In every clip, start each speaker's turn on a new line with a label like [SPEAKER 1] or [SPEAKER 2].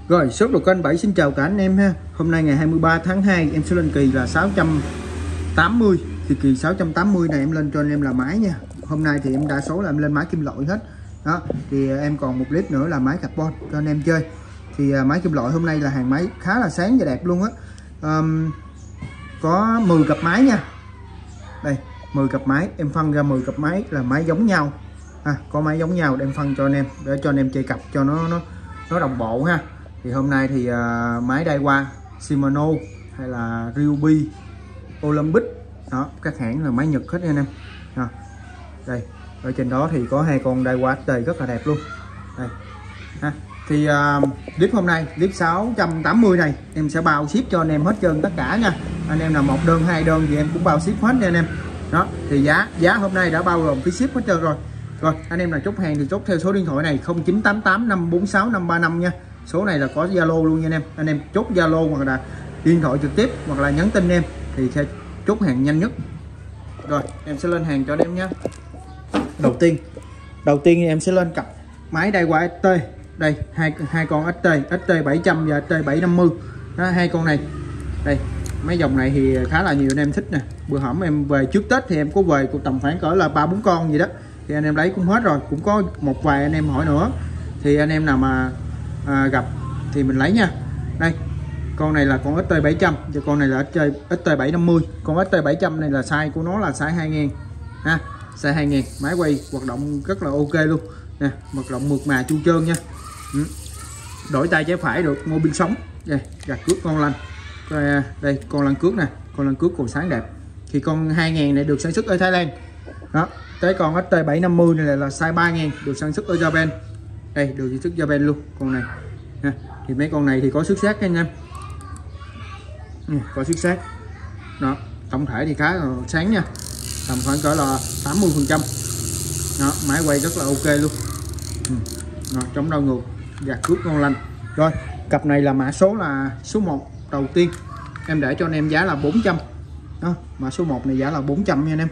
[SPEAKER 1] Rồi, số đồ kênh 7 xin chào cả anh em ha. Hôm nay ngày 23 tháng 2 em sẽ lên kỳ là 680. Thì kỳ 680 này em lên cho anh em là máy nha. Hôm nay thì em đa số là em lên máy kim loại hết. Đó, thì em còn một clip nữa là máy carbon cho anh em chơi. Thì máy kim loại hôm nay là hàng máy khá là sáng và đẹp luôn á. Có 10 cặp máy nha. Đây, 10 cặp máy, em phân ra 10 cặp máy là máy giống nhau. Có máy giống nhau để em phân cho anh em để cho anh em chơi cặp cho nó đồng bộ ha. Thì hôm nay thì máy Daiwa, Shimano hay là Ryobi, Olympic đó, các hãng là máy Nhật hết nha anh em. Đây, ở trên đó thì có hai con Daiwa ST rất là đẹp luôn. Đây. Thì clip hôm nay, clip 680 này em sẽ bao ship cho anh em hết trơn tất cả nha. Anh em nào một đơn, hai đơn thì em cũng bao ship hết nha anh em. Đó, thì giá hôm nay đã bao gồm phí ship hết trơn rồi. Rồi, anh em nào chốt hàng thì chốt theo số điện thoại này 0988 546 535 nha. Số này là có Zalo luôn nha anh em chốt Zalo hoặc là điện thoại trực tiếp hoặc là nhắn tin em thì sẽ chốt hàng nhanh nhất. Rồi em sẽ lên hàng cho anh em nhé. Đầu tiên em sẽ lên cặp máy Daiwa ST. Đây hai con ST 700 và ST 750 đó, hai con này. Đây mấy dòng này thì khá là nhiều anh em thích nè. Bữa hổm em về trước Tết thì em có về tầm khoảng cỡ là 3-4 con gì đó thì anh em lấy cũng hết rồi. Cũng có một vài anh em hỏi nữa thì anh em nào mà gặp thì mình lấy nha. Đây con này là con ST 700 và con này là ST 750. Con ST 700 này là size của nó là size 2000 ha, size 2000. Máy quay hoạt động rất là ok luôn nè, hoạt động mượt mà chu trơn nha. Đổi tay trái phải được, mô pin sống. Đây gạt cước ngon lành. Đây con lăn cước nè, con lăn cước còn sáng đẹp. Thì con 2000 này được sản xuất ở Thái Lan đó. Tới con ST 750 này là size 3000 được sản xuất ở Japan. Đây được sản xuất Japan luôn con này ha. Thì mấy con này thì có xuất sắc nha anh em, có xuất sắc đó. Tổng thể thì khá là sáng nha, tầm khoảng cỡ là 80% đó. Máy quay rất là ok luôn. Chống đau ngược, gạt cước ngon lành. Rồi cặp này là mã số là số 1 đầu tiên em để cho anh em giá là 400 đó. Mã số 1 này giá là 400 nha anh em.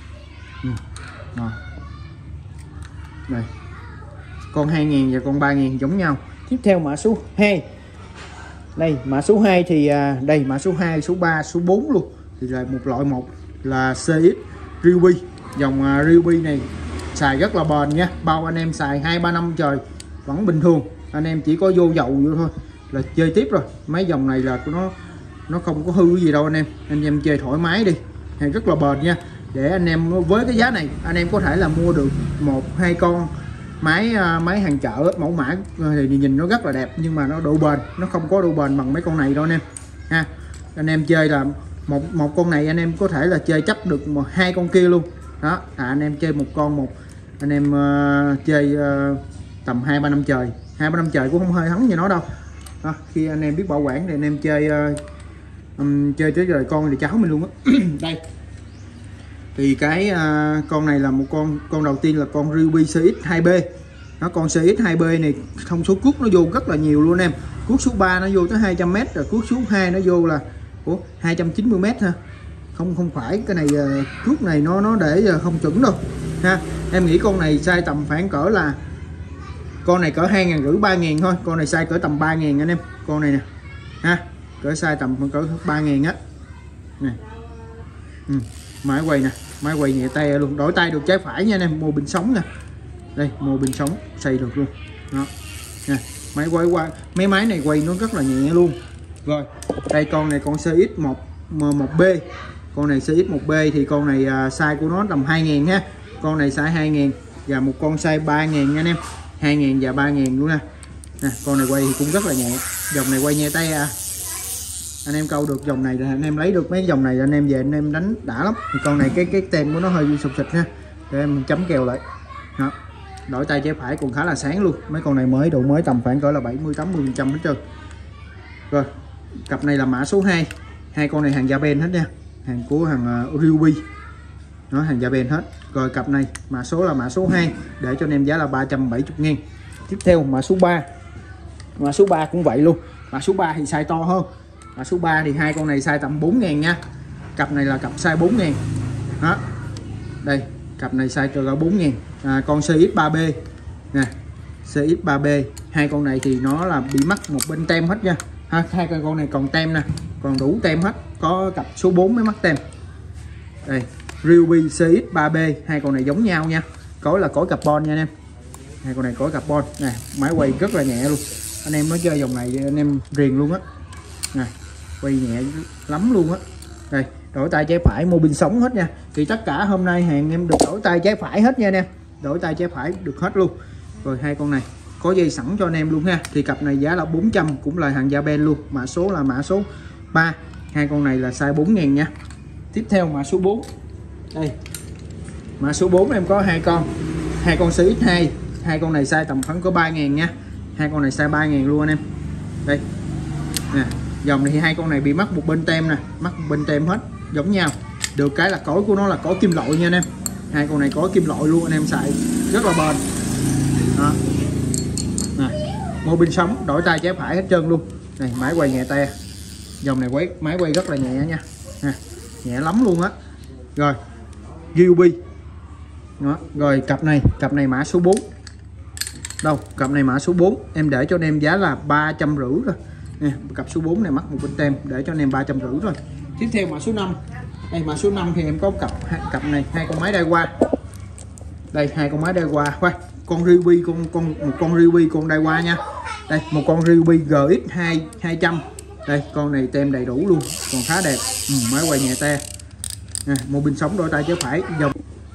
[SPEAKER 1] Đây con 2000 và con 3000 giống nhau. Tiếp theo mã số 2. Đây mã số 2 thì đây mã số 2, số 3, số 4 luôn. Thì là một loại một là CX Ryobi. Dòng Ryobi này xài rất là bền nha. Bao anh em xài 2-3 năm trời vẫn bình thường. Anh em chỉ có vô dầu vô thôi là chơi tiếp rồi. Mấy dòng này là nó không có hư gì đâu anh em. Anh em chơi thoải mái đi. Hàng rất là bền nha. Để anh em với cái giá này anh em có thể là mua được 1-2 con máy hàng chợ mẫu mã thì nhìn nó rất là đẹp nhưng mà nó độ bền nó không có độ bền bằng mấy con này đâu anh em ha. Anh em chơi là một con này anh em có thể là chơi chấp được 2 con kia luôn đó. Anh em chơi một con anh em chơi tầm 2-3 năm trời, 2-3 năm trời cũng không hơi hấn như nó đâu đó. Khi anh em biết bảo quản thì anh em chơi tới rồi con thì cháu mình luôn á. Đây thì cái con này là một con đầu tiên là con Ryobi CX2B. Nó con CX2B này thông số cuốc nó vô rất là nhiều luôn em. Cuốc số 3 nó vô tới 200m rồi, cuốc số 2 nó vô là 290m ha. Không phải cái này cuốc này nó để không chuẩn đâu ha. Em nghĩ con này size tầm khoảng cỡ là con này cỡ 2500-3000 thôi. Con này size cỡ tầm 3000 anh em. Con này nè ha, cỡ size tầm cỡ 3000 á. Này. Máy quay nè, máy quay nhẹ tay luôn, đổi tay được trái phải nha anh em, mô pin sống nè. Đây mô pin sống xây được luôn đó nè. Máy quay qua mấy máy này quay nó rất là nhẹ luôn. Rồi đây con này con CX1B. Con này CX1B thì con này size của nó tầm 2000 ha. Con này size 2000 và một con size 3000 nha anh em, 2000 và 3000 luôn nè. Con này quay thì cũng rất là nhẹ, dòng này quay nhẹ tay anh em câu được dòng này là anh em lấy được mấy dòng này anh em về anh em đánh đã lắm. Thì con này cái tem của nó hơi sụp xịt ha, để em chấm kèo lại đó. Đổi tay trái phải còn khá là sáng luôn. Mấy con này độ mới tầm khoảng cỡ là 70-80% hết trơn. Rồi cặp này là mã số 2. Hai con này hàng Japan hết nha, hàng của hàng Ryobi nó hàng Japan hết. Rồi cặp này mã số là mã số 2 để cho anh em giá là 370.000. Tiếp theo mã số 3. Mã số 3 cũng vậy luôn. Mã số 3 thì size to hơn. Mã số 3 thì hai con này size tầm 4000 nha. Cặp này là cặp size 4000 đó. Đây cặp này size cỡ 4000. Con CX3B nè, CX3B. Hai con này thì nó là bị mắc một bên tem hết nha. Hai con này còn tem nè, còn đủ tem hết, có cặp số 4 mới mắc tem. Đây, Ryobi CX3B, hai con này giống nhau nha. Cối là cối carbon nha anh em. Hai con này cối carbon nè, máy quay rất là nhẹ luôn. Anh em nói chơi dòng này anh em riêng luôn á. Nè, quay nhẹ lắm luôn á. Đây, đổi tay trái phải, mô pin sống hết nha. Thì tất cả hôm nay hàng em được đổi tay trái phải hết nha anh em. Đổi tay trái phải được hết luôn. Rồi hai con này có dây sẵn cho anh em luôn ha. Thì cặp này giá là 400, cũng là hàng Japan luôn. Mã số là mã số 3. Hai con này là size 4.000 nha. Tiếp theo mã số 4. Đây. Mã số 4 em có hai con CX2. Hai con này size tầm khoảng có 3.000 nha. Hai con này size 3.000 luôn anh em. Đây. Nè, dòng này thì hai con này bị mắc một bên tem nè, mắc một bên tem hết, giống nhau. Được cái là cối của nó là cối kim loại nha anh em. Hai con này có kim loại luôn, anh em xài rất là bền. Đó. Nè, mô pin sống, đổi tay trái phải hết trơn luôn. Này, máy quay nhẹ te. Dòng này máy quay rất là nhẹ nha. Nè, nhẹ lắm luôn á. Rồi, Ryobi. Đó, rồi cặp này mã số 4. Đâu, cặp này mã số 4, em để cho anh em giá là 350 rồi. Nè, cặp số 4 này mắc một bên tem, để cho anh em 350 rồi. Tiếp theo mã số 5. Đây, mã số 5 thì em có cặp này, hai con máy Daiwa. Đây, hai con máy Daiwa. Khoan, con Ryobi, một con Ryobi con Daiwa nha. Đây, một con Ryobi GX 200. Đây, con này tem đầy đủ luôn, còn khá đẹp. Máy quay nhẹ te. Nè, mô pin sống, đổi tay trái phải, dòng.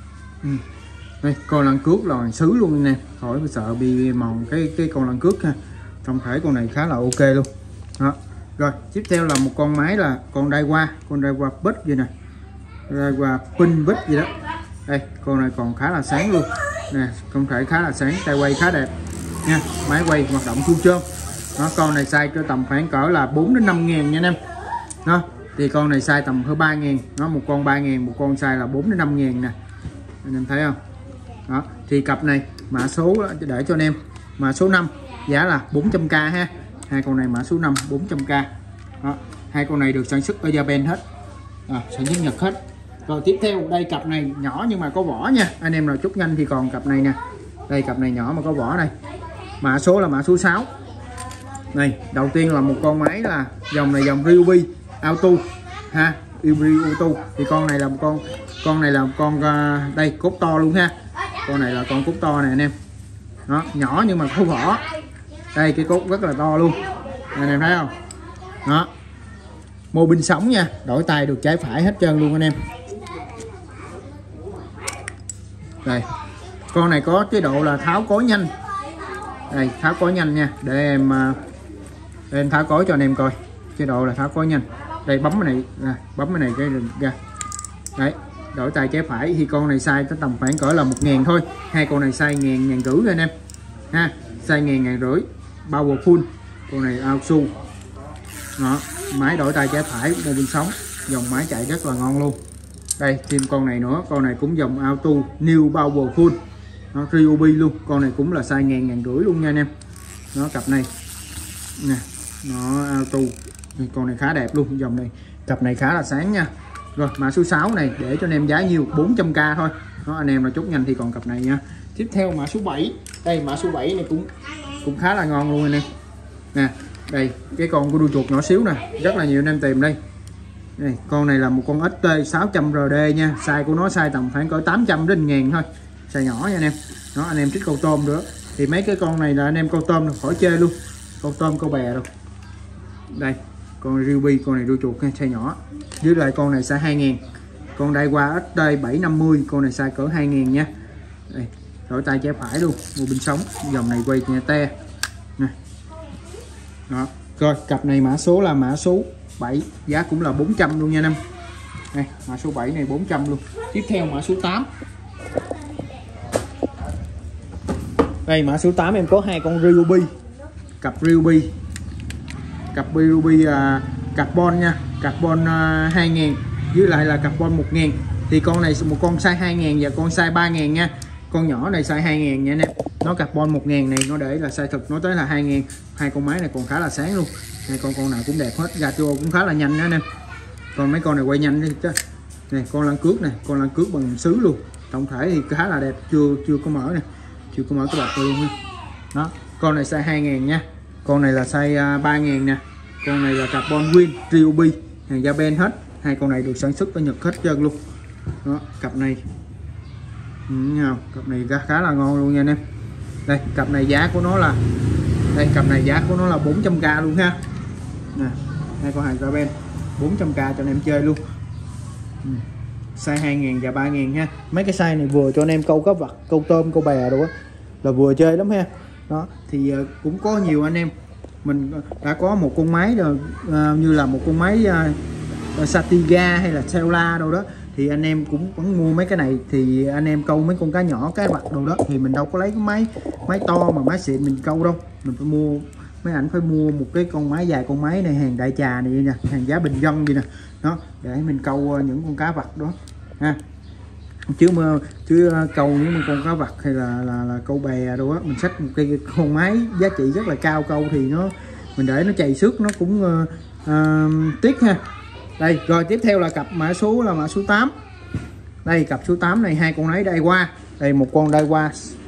[SPEAKER 1] Đây, con lăn cước là bằng sứ luôn nè, khỏi sợ bị mòn cái con lăn cước ha. Tổng thể con này khá là ok luôn. Đó. Rồi, tiếp theo là một con máy là con Daiwa Bit gì nè. Daiwa pin Bit gì đó. Đây, con này còn khá là sáng luôn. Nè, tổng thể khá là sáng, tay quay khá đẹp nha. Máy quay hoạt động chuông trơn. Đó, con này size cho tầm khoảng cỡ là 4 đến 5 ngàn nha anh em. Đó, thì con này size tầm hơn 3 ngàn. Nó một con 3 ngàn, một con size là 4 đến 5 ngàn nè. Anh em thấy không? Đó, thì cặp này mã số để cho anh em mã số 5 giá là 400k ha. Hai con này mã số 5 400k. Đó, hai con này được sản xuất ở Japan hết. Sản xuất Nhật hết. Rồi tiếp theo đây, cặp này nhỏ nhưng mà có vỏ nha. Anh em nào chút nhanh thì còn cặp này nè. Đây, cặp này nhỏ mà có vỏ này. Mã số là mã số 6. Này, đầu tiên là một con máy là dòng này dòng Ryobi Auto ha, Ryobi Auto. Thì con này là một con đây cốt to luôn ha. Con này là con cốt to này anh em. Đó, nhỏ nhưng mà có vỏ. Đây, cái cốt rất là to luôn. Anh em thấy không? Đó. Mô pin sống nha, đổi tay được trái phải hết trơn luôn anh em. Đây. Con này có chế độ là tháo cối nhanh. Đây, tháo cối nhanh nha, để em tháo cối cho anh em coi. Chế độ là tháo cối nhanh. Đây, bấm cái này, bấm cái này cái ra. Đấy, đổi tay trái phải thì con này size tới tầm khoảng cỡ là 1.000 thôi. Hai con này size 1.000, 1.500 anh em. Ha, size 1.000, 1.500, power full. Con này auto. Đó, máy đổi tay trái phải, mô pin sống, dòng máy chạy rất là ngon luôn. Đây, thêm con này nữa, con này cũng dòng auto, new power full. Nó Ryobi luôn, con này cũng là size 1.000, 1.500 luôn nha anh em. Nó cặp này nè, nó auto, con này khá đẹp luôn, dòng này cặp này khá là sáng nha. Rồi, mã số 6 này để cho anh em giá nhiêu, 400k thôi. Đó, anh em là chốt nhanh thì còn cặp này nha. Tiếp theo mã số 7. Đây, mã số 7 này cũng khá là ngon luôn anh em. Nè, đây, cái con của đuôi chuột nhỏ xíu nè, rất là nhiều anh em tìm đây. Đây, con này là một con ST 600 RD nha, size của nó size tầm khoảng cỡ 800 đến 1.000 thôi. Size nhỏ nha anh em. Đó, anh em thích câu tôm nữa. Thì mấy cái con này là anh em câu tôm được khỏi chơi luôn. Câu tôm, câu bè đâu. Đây, con Ryobi, con này đuôi chuột nha, size nhỏ. Dưới lại con này size 2.000. Con Daiwa ST 750, con này size cỡ 2.000 nha. Đây, đổi tay trái phải luôn, mô pin sống, dòng này quay nhẹ te. Nè. Đó. Rồi, cặp này mã số là mã số 7, giá cũng là 400 luôn nha anh em. Đây, mã số 7 này 400 luôn. Tiếp theo mã số 8. Đây, mã số 8 em có hai con Ryobi. Cặp Ryobi carbon nha, carbon 2.000 với lại là carbon 1.000. Thì con này một con size 2.000 và con size 3.000 nha. Con nhỏ này size 2.000 nha anh em. Nó carbon 1.000 này nó để là size thực, nó tới là 2.000. Hai con máy này còn khá là sáng luôn. Hai con nào cũng đẹp hết, ra tua cũng khá là nhanh nha anh em. Còn mấy con này quay nhanh đi chứ. Này, con lăn cước này, con lăn cước bằng sứ luôn. Tổng thể thì khá là đẹp, chưa có mở nè, chưa có mở cái bọc luôn nha. Đó, con này size 2.000 nha. Con này là size 3.000 nè. Con này là carbon win Ryobi, hàng Japan hết. Hai con này được sản xuất ở Nhật hết trơn luôn. Đó, cặp này cặp này khá là ngon luôn nha anh em. Đây, cặp này giá của nó là 400k luôn ha. Nè, hai con hàng Japan 400k cho anh em chơi luôn. Size 2.000 và 3.000 ha. Mấy cái size này vừa cho anh em câu cá vật, câu tôm, câu bè rồi á, là vừa chơi lắm ha. Đó thì cũng có nhiều anh em mình đã có một con máy rồi, như là một con máy Satiga hay là Sela đâu đó, thì anh em cũng vẫn mua mấy cái này. Thì anh em câu mấy con cá nhỏ, cá vật đâu đó thì mình đâu có lấy cái máy to mà máy xịn mình câu đâu. Mình phải mua, mấy ảnh phải mua một cái con máy dài, con máy này hàng đại trà này nha, hàng giá bình dân vậy nè. Đó, để mình câu những con cá vật đó ha. Chứ câu những con cá vật hay là câu bè đâu á, mình xách một cái con máy giá trị rất là cao câu thì mình để nó chày xước nó cũng tiếc ha. Đây, rồi tiếp theo là cặp mã số 8. Đây, cặp số 8 này hai con máy Daiwa. Đây, một con Daiwa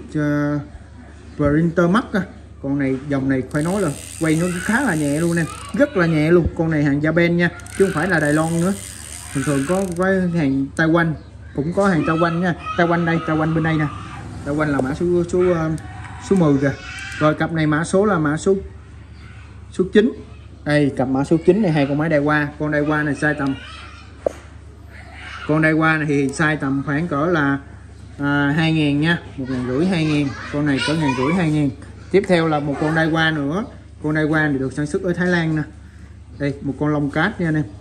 [SPEAKER 1] Printer Max. Con này, dòng này phải nói là quay nó khá là nhẹ luôn nè, rất là nhẹ luôn. Con này hàng Japan nha, chứ không phải là Đài Loan nữa. Thường thường có với hàng Taiwan, cũng có hàng Taiwan nha. Taiwan đây, Taiwan bên đây nè. Taiwan là mã số 10 kìa. Rồi cặp này mã số là mã số 9. Đây, cặp mã số 9 này hai con máy Daiwa. Con Daiwa này size tầm, con Daiwa này thì size tầm khoảng cỡ là 2.000 nha, 1.500 2.000. Con này cỡ 1.500 2.000. Tiếp theo là một con Daiwa nữa. Con Daiwa này được sản xuất ở Thái Lan nè. Đây, một con lông cát nha anh em.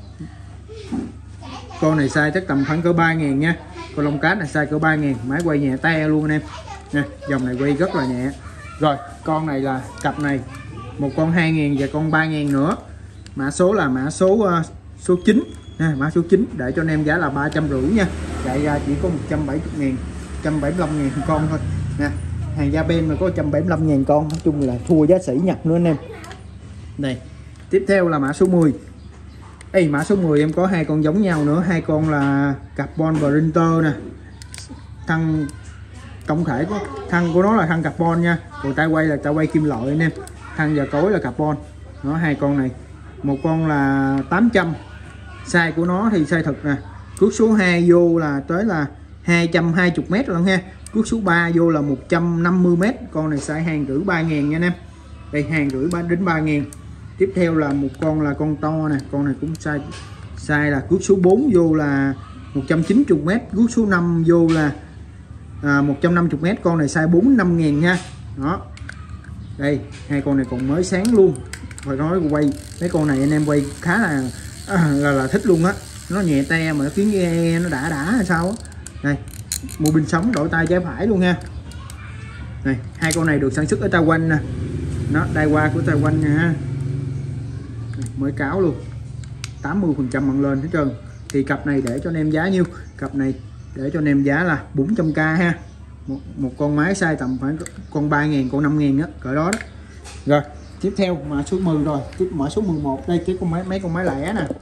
[SPEAKER 1] Con này size chắc tầm khoảng cỡ 3.000 nha. Con lông cát này size cỡ 3.000, máy quay nhẹ te luôn anh em nè, dòng này quay rất là nhẹ. Rồi con này là cặp này, một con 2.000 và con 3.000 nữa. Mã số là mã số 9 nha, mã số 9 để cho anh em giá là 350 nha. Chạy ra chỉ có 170.000, 175.000 con thôi nè. Hàng Japan mà có 175.000 con, nói chung là thua giá sỉ Nhật nữa anh em. Đây, tiếp theo là mã số 10. Ê, mã số 10 em có hai con giống nhau nữa, hai con là carbon printer nè. Thân tổng thể có thân của nó là thân carbon nha, còn tay quay là tay quay kim loại anh em. Thân và cối là carbon. Nó hai con này, một con là 800, size của nó thì size thực nè. Cước số 2 vô là tới là 220m luôn ha. Cước số 3 vô là 150m. Con này size 2.500 3.000 nha anh em. Đây, 2.500 đến 3.000. Tiếp theo là một con là con to nè. Con này cũng size là cước số 4 vô là 190m. Cước số 5 vô là 150m. Con này size 4-5.000 nha. Đó. Đây, hai con này còn mới sáng luôn. Phải nói quay mấy con này anh em quay khá là thích luôn á. Nó nhẹ te mà nó khiến nghe nó đã hay sao á. Đây, mua pin sống đổi tay trái phải luôn nha. Này, hai con này được sản xuất ở Taiwan nè. Nó Daiwa của Taiwan nha ha. Mới cáo luôn, 80% bằng lên hết trơn. Thì cặp này để cho anh em giá nhiêu? Cặp này để cho anh em giá là 400k ha. Một con máy size tầm khoảng con 3.000, con 5.000 á, cỡ đó đó. Rồi, tiếp theo mã số 10 rồi, tiếp mã số 11. Đây cái con máy, mấy con máy lẻ nè.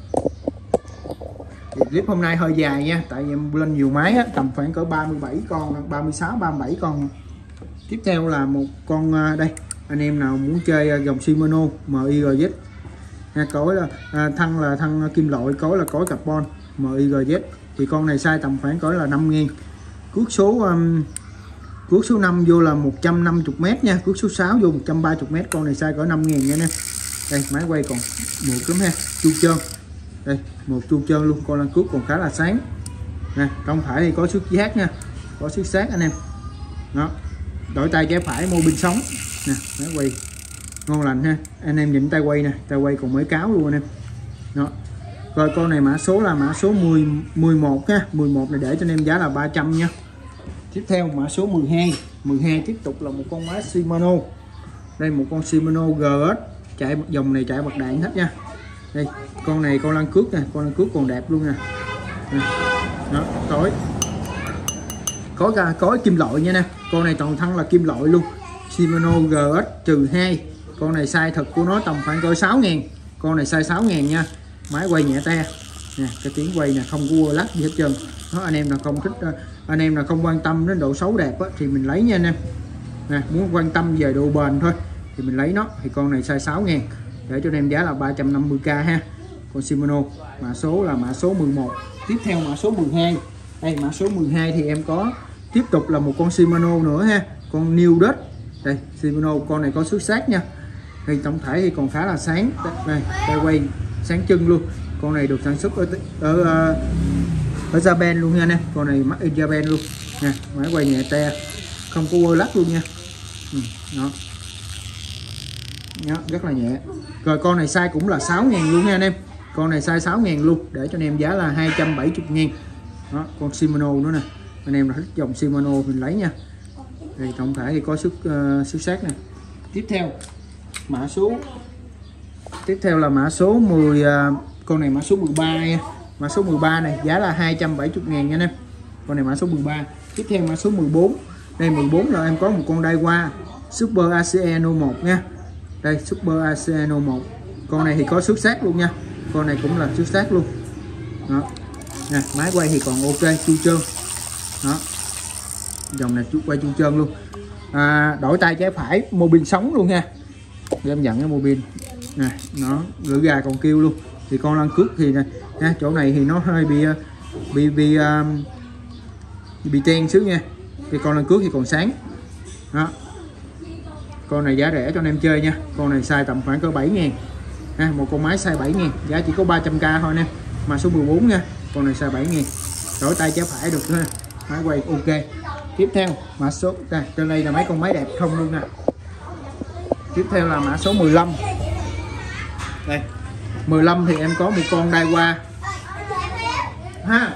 [SPEAKER 1] Thì clip hôm nay hơi dài nha, tại vì em lên nhiều máy á, tầm khoảng cỡ 37 con, 36 37 con. Tiếp theo là một con đây, anh em nào muốn chơi dòng Shimano MIGZ ha, cối là thân kim loại, cối là cối carbon MIGZ. Thì con này size tầm khoảng cỡ là 5.000. Cước số 5 vô là 150m nha, cước số 6 vô 130m. Con này size cỡ 5.000 nha em. Đây, máy quay còn mượt lắm ha, chu trơn. Đây, một chu trơn luôn, con lăn cước còn khá là sáng nè. Không phải thì có xước giác nha, có xước sát anh em. Đó, đổi tay trái phải, mô pin sống nè, máy quay ngon lành ha. Anh em nhìn tay quay nè, tay quay còn mới cáo luôn anh em. Đó, rồi con này mã số là mã số 11 ha. 11 này để cho anh em giá là 300 nha. Tiếp theo mã số 12 tiếp tục là một con máy Shimano. Đây, một con Shimano GS, chạy dòng này chạy bật đạn hết nha. Đây, con này con lăn cước nè, con lăn cước còn đẹp luôn nè. Đó, cối kim loại nha nè. Con này toàn thân là kim loại luôn. Shimano GS-2. Con này size thật của nó tầm khoảng cỡ 6.000. Con này size 6.000 nha. Máy quay nhẹ te nè, cái tiếng quay nè, không có lắc gì hết trơn. Đó, anh em nào không thích, anh em nào không quan tâm đến độ xấu đẹp á, thì mình lấy nha anh em. nè, muốn quan tâm về độ bền thôi thì mình lấy nó. Thì con này size 6 ngàn, để cho em giá là 350k ha. Con Shimano mã số là mã số 11. Tiếp theo mã số 12. Đây mã số 12 thì em có tiếp tục là một con Shimano nữa ha, con New Dutch. Đây Shimano con này có xuất sắc nha, thì tổng thể thì còn khá là sáng. Đây tay quay sáng chân luôn. Con này được sản xuất ở Japan luôn nha anh em. Con này made in Japan luôn nha, máy quay nhẹ te, không có quơ lắc luôn nha. Đó, rất là nhẹ. Rồi con này size cũng là 6 ngàn luôn nha anh em. Con này size 6 ngàn luôn, để cho anh em giá là 270 ngàn. Đó, con Shimano nữa nè, anh em là thích dòng Shimano mình lấy nha. Đây tổng thể thì có xuất sắc này. Tiếp theo là mã số 10, con này mã số 13 nha. Mã số 13 này giá là 270 ngàn nha anh em. Con này mã số 13. Tiếp theo mã số 14. Đây 14 là em có một con Daiwa Super ACE No 1 nha. Đây Super ACE No 1. Con này thì có xuất sắc luôn nha. Con này cũng là xuất sắc luôn. Đó. Nè, máy quay thì còn ok, chu trơn. Đó. Dòng này chút quay chu trơn luôn. Đổi tay trái phải, mô pin sống luôn nha. Để em nhận cái mô pin. Nè, nó lưỡi gà còn kêu luôn. Thì con lăn cước thì nè, nha, chỗ này thì nó hơi bị ten xíu nha. Thì con lăn cước thì còn sáng. Đó. Con này giá rẻ cho anh em chơi nha. Con này size tầm khoảng cỡ 7 ngàn. Ha, một con máy size 7 ngàn, giá chỉ có 300k thôi nè. Mà số 14 nha. Con này size 7 ngàn. Đổi tay trái phải được ha. Máy quay ok. Tiếp theo mã số trên đây là mấy con máy đẹp không luôn nè. Tiếp theo là mã số 15. Đây 15 thì em có một con Daiwa ha.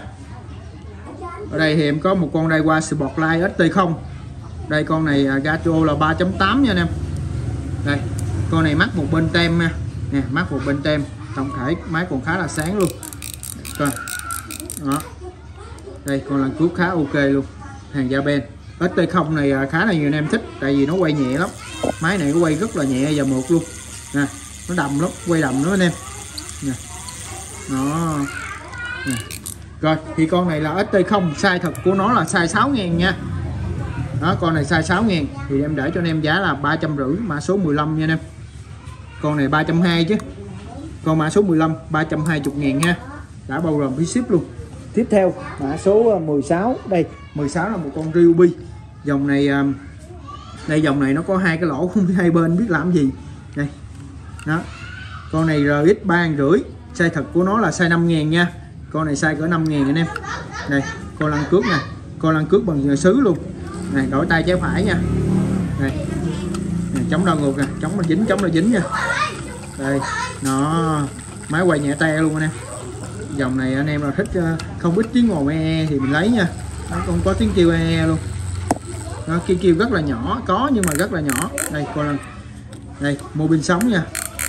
[SPEAKER 1] Ở đây thì em có một con Daiwa Sportline ST0. Đây con này gato là 3.8 nha anh em. Đây con này mắc một bên tem nha. Nè, mắc một bên tem. Tổng thể máy còn khá là sáng luôn. Coi. Đó. Đây con lăn cước khá ok luôn. Hàng Japan. ST0 này khá là nhiều anh em thích, tại vì nó quay nhẹ lắm. Máy này nó quay rất là nhẹ và mượt luôn. Nè, nó đầm lắm, quay đầm nữa anh em. Nè. Đó. Nè. Rồi thì con này là ST0, size thật của nó là size 6 ngàn nha. Đó, con này size 6 ngàn thì em để cho anh em giá là 350, mã số 15 nha anh em. Con này 320 chứ. Con mã số 15 320 ngàn nha. Đã bao gồm phí ship luôn. Tiếp theo mã số 16. Đây 16 là một con Ryobi. Dòng này đây dòng này nó có hai cái lỗ không biết hai bên biết làm gì. Đây. Đó. Con này RX 3,5. Size thật của nó là size 5 ngàn nha. Con này size cỡ 5 ngàn anh em. Đây, con lăn cước nè. Con lăn cước bằng nhựa sứ luôn. Này, đổi tay trái phải nha. Đây. Này, chống đau ngược nè, chống là dính nha. Đây, nó máy quay nhẹ te luôn anh em. Dòng này anh em là thích không ít tiếng ồn thì mình lấy nha. Nó không có tiếng kêu luôn. Nó kêu rất là nhỏ, có nhưng mà rất là nhỏ. Đây con lần. Đây, mô pin sống nha.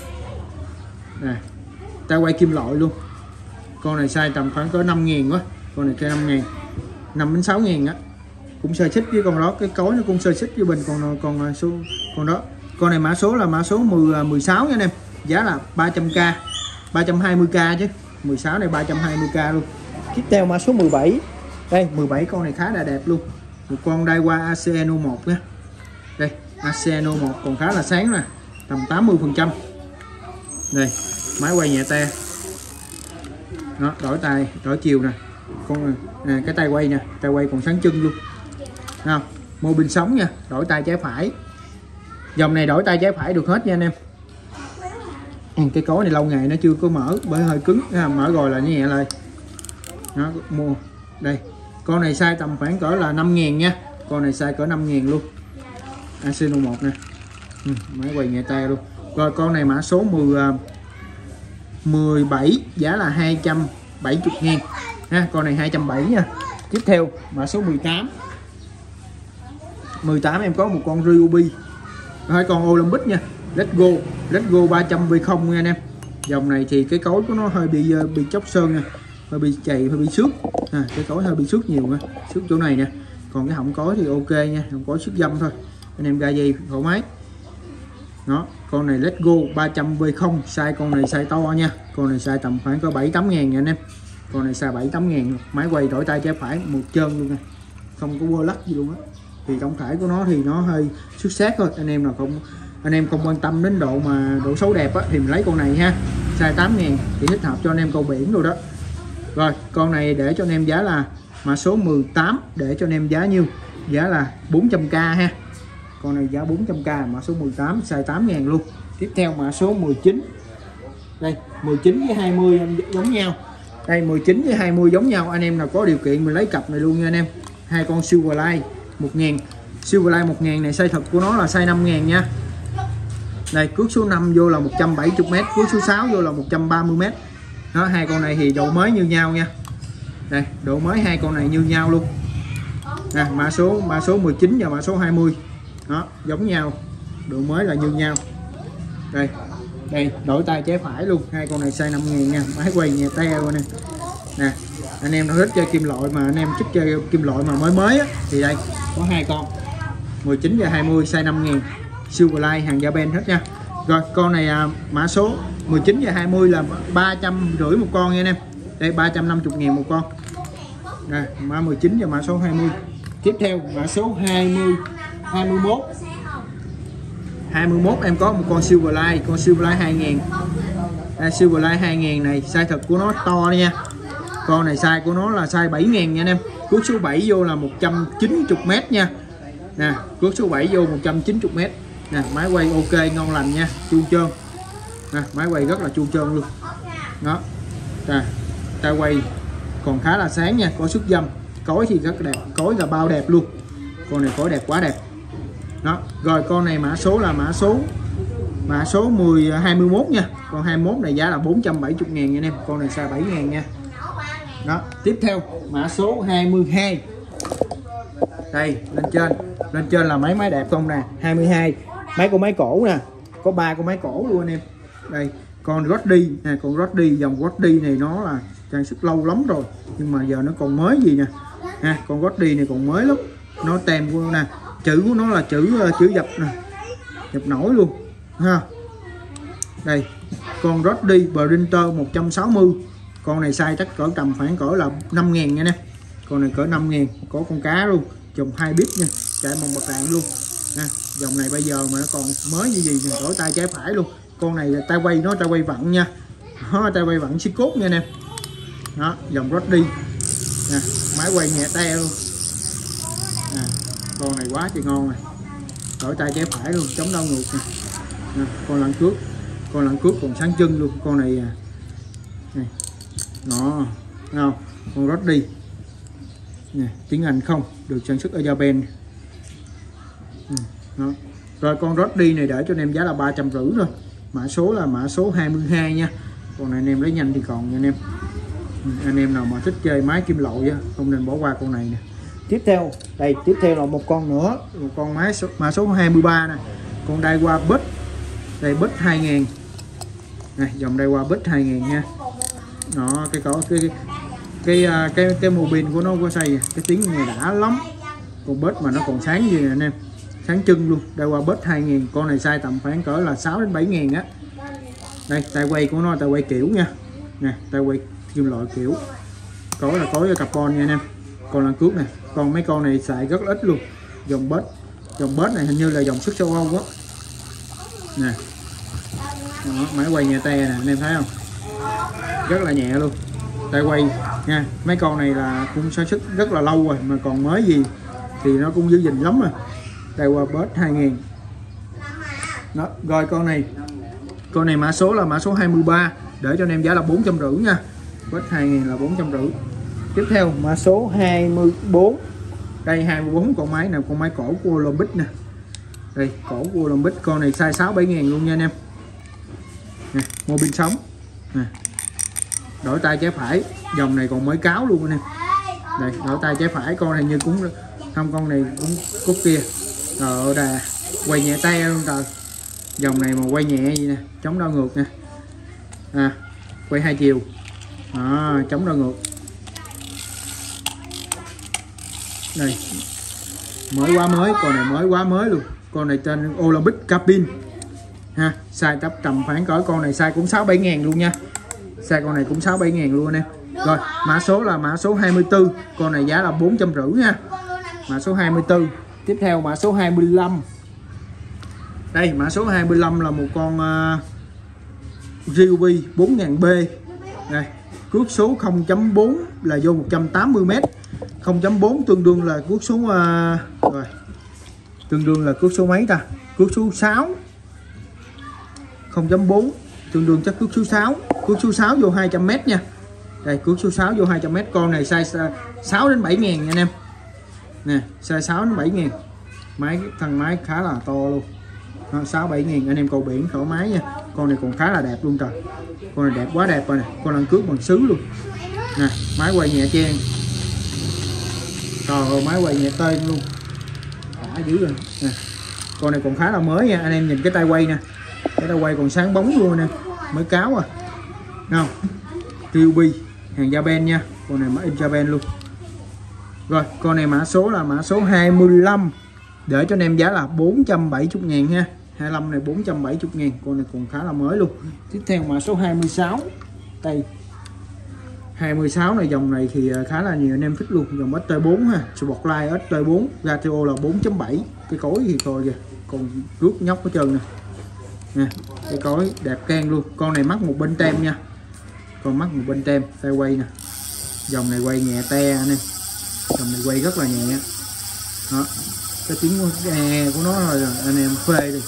[SPEAKER 1] Nè. Ta quay kim loại luôn. Con này size tầm khoảng cỡ 5 ngàn quá. Con này cây 5 ngàn. 5 đến 6 ngàn á. Cũng sơ xích với con đó, cái cối nó cũng sơ xích với bình con đó. Con này mã số là mã số 16 nha anh em. Giá là 300k, 320k chứ. 16 này 320k luôn. Tiếp theo mã số 17. Đây 17 con này khá là đẹp luôn. Một con Daiwa ACE No 1 nha. Đây ACE No 1 còn khá là sáng nè, tầm 80%. Đây máy quay nhẹ te. Đó, đổi tay đổi chiều nè. Con nè, cái tay quay nè, tay quay còn sáng chân luôn. Thấy không? Mô pin sống nha, đổi tay trái phải. Dòng này đổi tay trái phải được hết nha anh em. Cái cối này lâu ngày nó chưa có mở bởi hơi cứng, mở rồi là nhẹ lại. Đó, mua đây. Con này size tầm khoảng cỡ là 5 ngàn nha. Con này size cỡ 5 ngàn luôn. ACE No 1 nè. Máy quay nhẹ tay luôn. Rồi con này mã số 17, giá là 270 ngàn ha. Con này 270 nha. Tiếp theo mã số 18. 18 em có một con Ryobi, hai con Olympic nha. Let's go 300 V0 nha anh em. Dòng này thì cái cối của nó hơi bị chóc sơn nha, hơi bị chày, hơi bị xước. Cái cối hơi bị xước nhiều nha, xước chỗ này nè. Còn cái họng cối thì ok nha, họng cối xước dâm thôi. Anh em ra dây thoải mái. Đó, con này Let's Go 300 V0, size con này size to nha. Con này size tầm khoảng có 7-8 ngàn nha anh em. Con này size 7-8 ngàn. Máy quay đổi tay trái phải một trơn luôn nè. Không có quơ lắc gì luôn á. thì tổng thể của nó thì nó hơi xuất sắc thôi. Anh em không quan tâm đến độ xấu đẹp á, thì mình lấy con này ha, size 8.000 thì thích hợp cho anh em câu biển rồi đó. Rồi con này để cho anh em giá là mã số 18, để cho anh em giá nhiêu, giá là 400k ha. Con này giá 400k, mã số 18 size 8.000 luôn. Tiếp theo mã số 19, đây 19 với 20 giống nhau, đây 19 với 20 giống nhau. Anh em nào có điều kiện mình lấy cặp này luôn nha anh em. Hai con Silverline 1000, Silverline 1000 này size thật của nó là size 5000 nha. Đây cước số 5 vô là 170m, cước số 6 vô là 130m. Đó, hai con này thì độ mới như nhau nha. Đây độ mới hai con này như nhau luôn nè, mã số 19 và mã số 20 đó giống nhau, độ mới là như nhau. Đây đổi tay trái phải luôn, hai con này size 5000 nha, máy quay nhẹ te luôn nè. Anh em nào thích chơi kim loại mà anh em thích chơi kim loại mà mới á, thì đây có hai con 19 và 20 size 5000, Silverline hàng Japan hết nha. Rồi con này mã số 19 và 20 là 350 một con nha anh em. Đây 350.000 một con. Đây, mã 19 và mã số 20. Tiếp theo mã số 21 em có một con Silverline, 2000. Đây, Silverline 2000 này size thật của nó to nha. Con này size của nó là size 7000 nha anh em. Cước số 7 vô là 190m nha. Nè, cước số 7 vô 190m. Nè, máy quay ok ngon lành nha, chuông trơn. Nè, máy quay rất là chuông trơn luôn. Đó. Nè, tay quay còn khá là sáng nha, có xuất dâm, cối thì rất đẹp, cối là bao đẹp luôn. Con này cối đẹp, quá đẹp. Đó, rồi con này mã số là mã số 21 nha. Con 21 này giá là 470.000 nha anh em. Con này size 7000 nha. Đó, tiếp theo mã số 22. Đây, lên trên là mấy máy đẹp không nè, 22. Mấy con máy cổ nè, có 3 con máy cổ luôn anh em. Đây, con Roddy nè, con Roddy, dòng Roddy này nó là trang sức lâu lắm rồi, nhưng mà giờ nó còn mới gì nè. Ha, con Roddy này còn mới lắm. Nó tem của nó nè, chữ của nó là chữ dập nè, dập nổi luôn ha. Đây con Roddy Printer 160, con này size chắc cỡ tầm khoảng cỡ là 5000 nha nè. Con này cỡ 5000, có con cá luôn, chùm 2 bit nha, chạy mông bạc đạn luôn ha. Dòng này bây giờ mà nó còn mới như gì nè, đổi tay trái phải luôn. Con này là tay quay, nó tay quay vặn nha, tay quay vặn xích cốt nha nè. Đó, dòng Roddy nè, máy quay nhẹ te luôn nè. Con này quá trời ngon rồi, đổi tay trái phải luôn, chống đau ngược nè. Con lăn cước còn sáng chân luôn. Con này này đó, không, con Roddy nè, tiếng Anh không, được sản xuất ở Japan. Đó. Rồi con Roddy này để cho anh em giá là 350 thôi. Mã số là mã số 22 nha. Con này anh em lấy nhanh thì còn nha anh em. Anh em nào mà thích chơi máy kim loại á, không nên bỏ qua con này nè. Tiếp theo là một con nữa, một con mã số 23 nè, con Daiwa Bus. Đây Bus 2000 này, dòng Daiwa Bus 2000 nha. Đó, cái mô pin của nó có xây, cái tiếng nghe đã lắm. Con Bus mà nó còn sáng gì nè anh em, sáng chân luôn. Daiwa Bus 2000, con này size tầm khoảng cỡ là 6 đến 7000 á. Đây tay quay của nó, tay quay kiểu nha nè, tay quay kim loại kiểu, cối là cối carbon nha anh em. Còn lăn cước nè, còn mấy con này xài rất ít luôn. Dòng Bus này hình như là dòng xuất châu Âu á nè. Đó, máy quay nhẹ te nè, anh em thấy không, rất là nhẹ luôn, tay quay nha. Mấy con này là cũng sản xuất rất là lâu rồi, mà còn mới gì thì nó cũng giữ gìn lắm rồi. Đây qua Bus 2000 đó. Rồi con này mã số là mã số 23, để cho anh em giá là 450 nha. Bus 2000 là 450. Tiếp theo mã số 24. Đây 24 con máy nè, con máy cổ của Olympic nè. Đây cổ của Olympic, con này size 6-7 luôn nha anh em nè. Mô pin sống nè, đổi tay trái phải, dòng này còn mới cáo luôn anh em. Đây đổi tay trái phải, con này như cũng không, con này cũng cốt kia rồi đà, quay nhẹ tay luôn trời. Dòng này mà quay nhẹ gì nè, chống đau ngược nè, quay 2 chiều đó, chống đau ngược. Đây mới quá mới, con này mới quá mới luôn. Con này trên Olympic cabin ha, size cấp tầm khoảng cỡ, con này size cũng 6-7 ngàn luôn nha. Size con này cũng 6-7 ngàn luôn anh em. Rồi mã số là mã số 24, con này giá là 450 nha. Mã số 24 Tiếp theo mã số 25. Đây mã số 25 là một con Ryobi 4000B. Đây, cước số 0.4 là vô 180m. 0.4 tương đương là cước số rồi. Tương đương là cước số mấy ta? Cước số 6. 0.4 tương đương chắc cước số 6. Cước số 6 vô 200m nha. Đây cước số 6 vô 200m. Con này size 6 đến 7 ngàn nha anh em. Nè, size 6 đến 7 ngàn. Thân máy khá là to luôn. 6-7 ngàn anh em cầu biển thoải mái nha. Con này còn khá là đẹp luôn trời. Con này đẹp quá đẹp rồi nè. Con lăn cước bằng sứ luôn. Nè, máy quay nhẹ chen. Trời ơi, máy quay nhẹ tên luôn. Đã dữ rồi nè. Con này còn khá là mới nha. Anh em nhìn cái tay quay nè. Cái tay quay còn sáng bóng luôn nè. Mới cáo à. Không. Ryobi hàng Japan nha. Con này máy in Japan luôn. Rồi, con này mã số là mã số 25. Để cho anh em giá là 470.000 ha. 25 này 470.000. Con này còn khá là mới luôn. Tiếp theo mã số 26. Đây 26 này, dòng này thì khá là nhiều anh em thích luôn. Dòng ST4 ha, Sportline ST4, Gatio là 4.7. Cái cối thì thôi kìa, còn rước nhóc hết trơn nè. Nè, cái cối đẹp can luôn. Con này mắc một bên tem nha. Con mắc một bên tem, tay quay nè. Dòng này quay nhẹ te anh em. Dòng này quay rất là nhẹ. Đó. Cái tiếng của nó rồi anh em phê đi.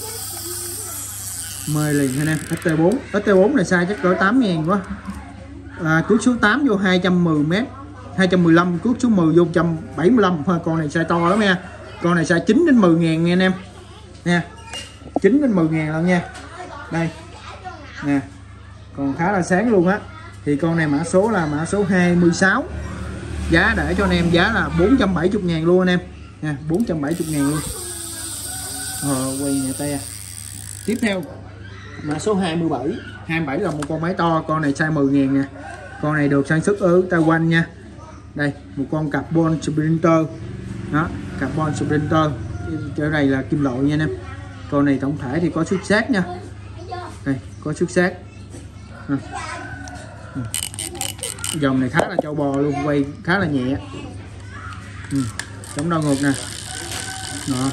[SPEAKER 1] Mời liền anh em. ST4. ST4 này size chắc cỡ 8.000 quá. Cước số 8 vô 210m, 215, cước số 10 vô 175. Con này size to lắm nha. Con này size 9 đến 10.000 nha anh em. Nha. 9 đến 10.000 lần nha. Đây. Nè. Còn khá là sáng luôn á. Thì con này mã số là mã số 26. Giá để cho anh em giá là 470.000 luôn anh em. Nha, 470.000 luôn. Quay nhẹ te. Tiếp theo mã số 27. 27 là một con máy to. Con này size 10.000 nè. Con này được sản xuất ở Taiwan nha. Đây một con carbon sprinter. Đó, carbon sprinter. Chỗ này là kim loại nha anh em. Con này tổng thể thì có xuất sát nha. Đây có xuất sát. Dòng này khá là trâu bò luôn. Quay khá là nhẹ. Chống đau ngược nè. Đó.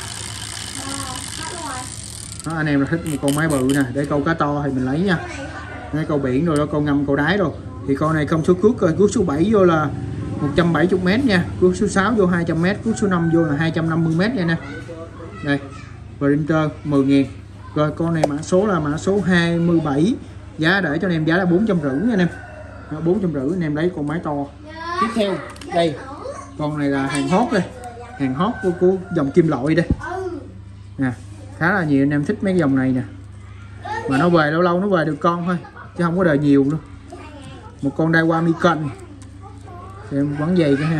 [SPEAKER 1] Đó, anh em là thích một con máy bự nè để câu cá to thì mình lấy nha. Để câu biển rồi đó, câu ngâm câu đáy rồi. Thì con này không số cước rồi, cước số 7 vô là 170m nha, cước số 6 vô 200m, cước số 5 vô là 250m nha nè. Đây, Sprinter 10.000. Rồi con này mã số là mã số 27. Giá để cho anh em giá là 450 nha anh em. 450 anh em lấy con máy to. Tiếp theo đây, con này là hàng hot đây. Hàng hot của dòng kim loại đây. Nè, khá là nhiều anh em thích mấy cái dòng này nè. Mà nó về lâu lâu nó về được con thôi chứ không có đời nhiều nữa. Một con Daiwa Micon. Em bắn dày cái ha.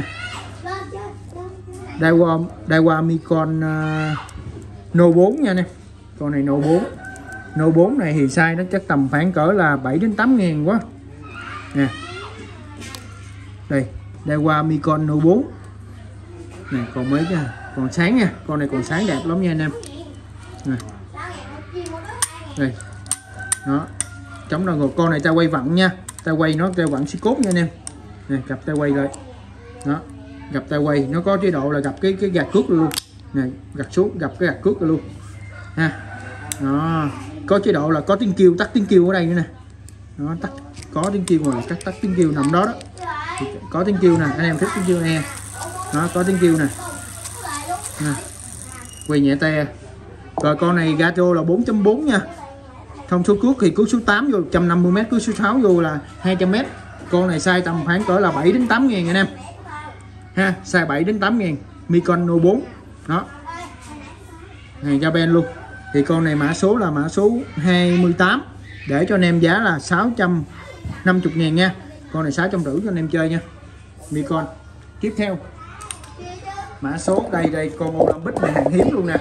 [SPEAKER 1] Daiwa Micon No 4 nha anh em. Con này No 4. No 4 này thì size nó chắc tầm khoảng cỡ là 7 đến 8 ngàn quá. Nè. Đây, Daiwa Micon No 4. Nè, còn mấy nha, còn sáng nha. Con này còn sáng đẹp lắm nha anh em. Nè. Đây. Đó. Chống đau ngược. Con này ta quay vặn nha. Ta quay nó ta vặn xi cốt nha anh em. Nè, gặp tay quay rồi. Đó. Gặp tay quay nó có chế độ là gặp cái gạt cước luôn. Nè, gạt xuống gặp cái gạt cước luôn. Ha. Đó. Có chế độ là có tiếng kêu, tắt tiếng kêu ở đây nữa nè. Nó tắt có tiếng kêu rồi, tắt tiếng kêu nằm đó đó. Có tiếng kêu nè, anh em thích tiếng kêu nè. Đó, có tiếng kêu nè. Nè. Quay nhẹ te. Rồi con này Gatio là 4.4 nha. Thông số cước thì cước số 8 vô 150m, cước số 6 vô là 200m. Con này size tầm khoảng cỡ là 7 đến 8 ngàn anh em. Ha, size 7 đến 8 ngàn. Micon No 4. Đó. Hàng Japan luôn. Thì con này mã số là mã số 28. Để cho anh em giá là 650.000 nha. Con này 650 cho anh em chơi nha. Micon. Tiếp theo mã số đây con Olympic này hàng hiếm luôn nè.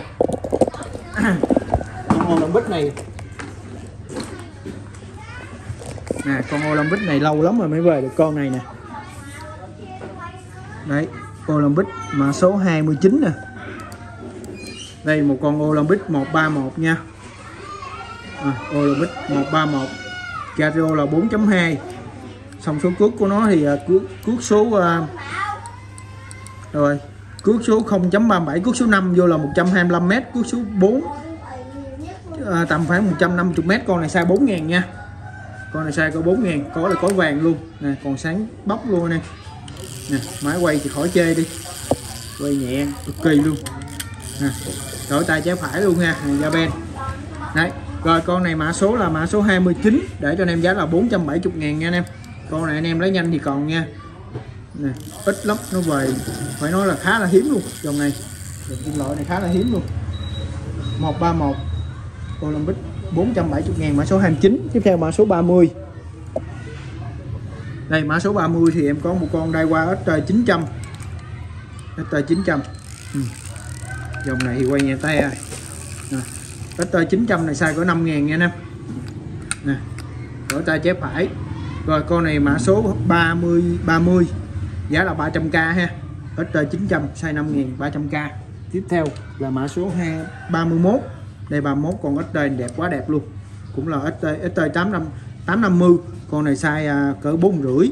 [SPEAKER 1] Con Olympic này nè, con Olympic này lâu lắm rồi mới về được con này nè. Đấy, Olympic mã số 29 nè. Đây một con Olympic 131 nha. Olympic 131. Gatio là 4.2. Xong số cước của nó thì cước số rồi Cước số 0.37, cước số 5 vô là 125m, cước số 4 tầm khoảng 150m. Con này size 4.000 nha. Con này size có 4.000, có là có vàng luôn nè, còn sáng bóc luôn nè. Nè, máy quay thì khỏi chê đi, quay nhẹ cực kỳ luôn nè, đổi tay trái phải luôn ha, hàng Japan đấy. Rồi con này mã số là mã số 29, để cho anh em giá là 470.000 nha anh em. Con này anh em lấy nhanh thì còn nha nè, ít lắm, nó về phải nói là khá là hiếm luôn. Dòng này, dòng kim loại này khá là hiếm luôn. 131 Olympic 470.000, mã số 29. Tiếp theo mã số 30. Đây mã số 30 thì em có một con Daiwa ST900. ST900 dòng này thì quay nhẹ tay rồi. ST900 này size có 5.000 nha anh em nè, đổi tay trái phải. Rồi con này mã số 30 giá là 300k ha, ST900 size 5.000 300k. Tiếp theo là mã số 31. Đây 31 con ST đẹp, quá đẹp luôn, cũng là ST 850. Con này size cỡ 4,5,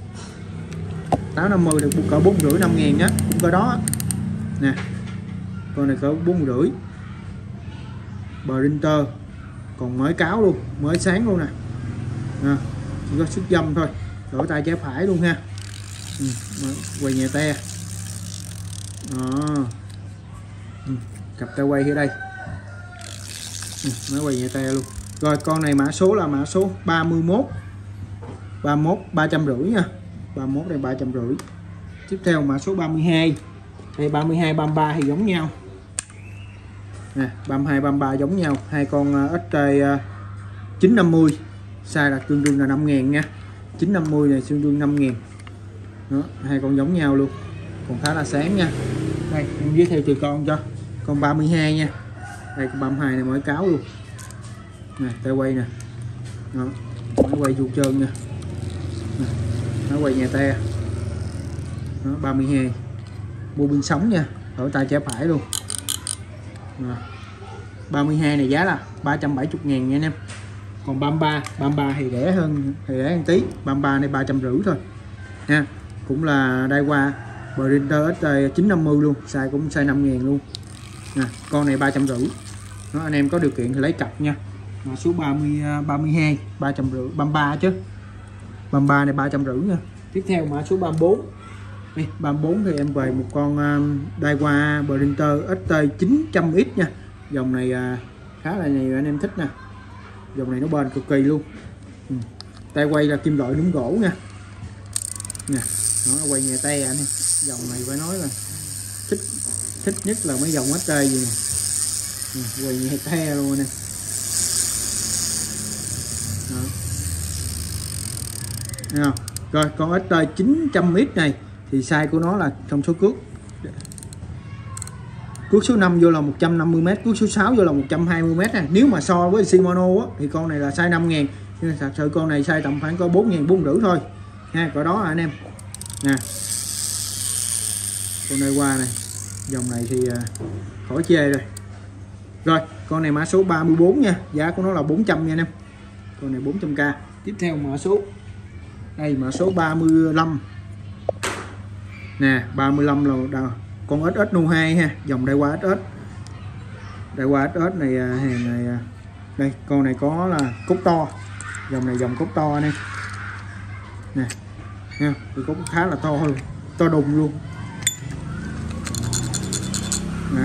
[SPEAKER 1] 850 được cỡ 4,5 5.000 nhé, cũng cỡ đó nè. Con này cỡ 4,5, printer còn mới cáo luôn, mới sáng luôn nè, chỉ có sức dâm thôi. Đổi tay trái phải luôn ha, quay nhẹ te đó. Cặp tay quay ở đây, máy quay nhẹ te luôn. Rồi con này mã số là mã số 31. 350 nha, 31 đây 350. Tiếp theo mã số 32. Đây 32 33 thì giống nhau nè, 32 33 giống nhau. Hai con ST 950 size là tương đương là 5.000 nha. 950 này tương đương 5.000 đó, hai con giống nhau luôn, còn khá là sáng nha. Đây em giới thiệu từ con cho con 32 nha. Đây con 32 này mới cáo luôn nè, tay quay nè đó, máy quay vuông trơn nha, máy quay nhà te đó. 32 mua pin sống nha, đổi tay trái phải luôn đó. 32 này giá là 370.000 nha anh em. Còn 33 thì rẻ hơn một tí, 33 này 350 thôi nha. Cũng là Daiwa printer ST 950 luôn, size cũng size 5.000 luôn nè. Con này 350 đó, anh em có điều kiện thì lấy cặp nha. Mã số 32 350, 33 chứ, 33 này 350 nha. Tiếp theo mã số 34. Đây, 34 thì em về một con Daiwa printer ST 900X nha. Dòng này khá là nhiều anh em thích nè, dòng này nó bền cực kỳ luôn. Tay quay là kim loại núm gỗ nha nè, nó quay nhẹ tay anh em. Dòng này phải nói là thích nhất là mấy dòng ST gì nè, quay nhẹ tay luôn nè. Rồi con ST 900X này thì size của nó là trong số cước số 5 vô là 150m, cước số 6 vô là 120m nè. Nếu mà so với Shimano á, thì con này là size 5.000, nhưng thật sự con này size tầm khoảng có 4.000 4,5 thôi ha, cỡ đó anh em nè. Con này qua này, dòng này thì khỏi chê rồi. Rồi con này mã số 34 nha, giá của nó là 400 nha anh em, con này 400k. Tiếp theo mã số, đây mã số 35 nè, 35 là con SS Nu 2 ha, dòng Daiwa SS. Daiwa SS này hàng này đây, con này có là cốt to, dòng này dòng cốt to anh em nè nha, thì cốt khá là to luôn, to đùng luôn nè.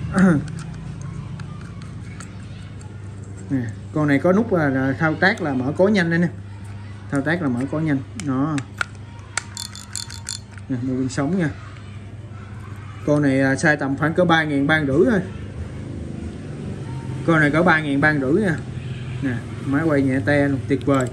[SPEAKER 1] Nè, con này có nút là thao tác là mở cối nhanh nè, thao tác là mở cối nhanh đó nè, mua pin sống nha. Con này size tầm khoảng cỡ 3.000 3,5 thôi, con này cỡ 3.000 3,5 nha nè. Máy quay nhẹ te luôn, tuyệt vời.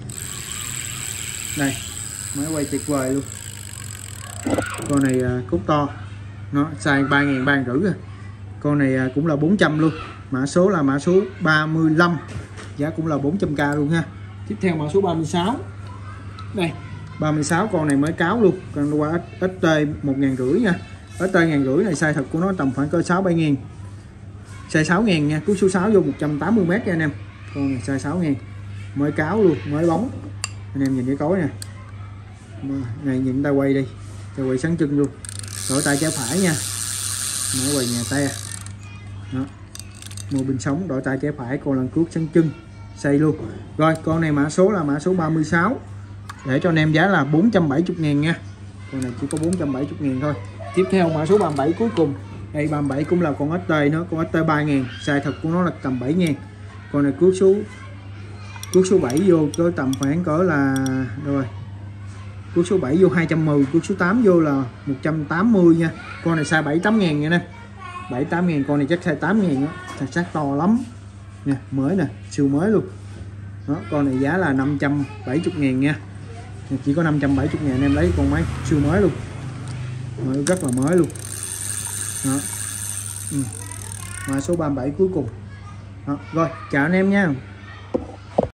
[SPEAKER 1] Đây máy quay tuyệt vời luôn. Con này cốt to, nó size 3.000 3,5 rồi. Con này cũng là 400 luôn. Mã số là mã số 35, giá cũng là 400k luôn ha. Tiếp theo mã số 36. Đây 36 con này mới cáo luôn, con qua ST 1.500 nha. ST 1.500 này size thật của nó tầm khoảng cỡ 6-7.000, size 6.000 nha, cú số 6 vô 180m nha anh em. Con này size 6.000, mới cáo luôn, mới bóng. Anh em nhìn cái cối nè, này nhìn ta quay đi, ta quay sáng chân luôn đổi tay trái phải nha, mở quầy nhà te đó, mua bình sống đổi tay trái phải, con lần cước chân chân xây luôn. Rồi con này mã số là mã số 36, để cho anh em giá là 470.000 nha, con này chỉ có 470.000 thôi. Tiếp theo mã số 37 cuối cùng, đây 37 cũng là con ST nữa, con ST 3.000, size thật của nó là tầm 7.000. Con này cước số 7 vô có tầm khoảng cỡ là rồi, cước số 7 vô 210, cước số 8 vô là 180 nha. Con này size 7-8.000 nha nè, 7-8.000, con này chắc size 8.000 đó, thật sắc to lắm nè, mới nè, siêu mới luôn đó. Con này giá là 570.000 nha, chỉ có 570.000 em lấy con máy siêu mới luôn, rất là mới luôn đó. Mã số 37 cuối cùng đó. Rồi chào anh em nha.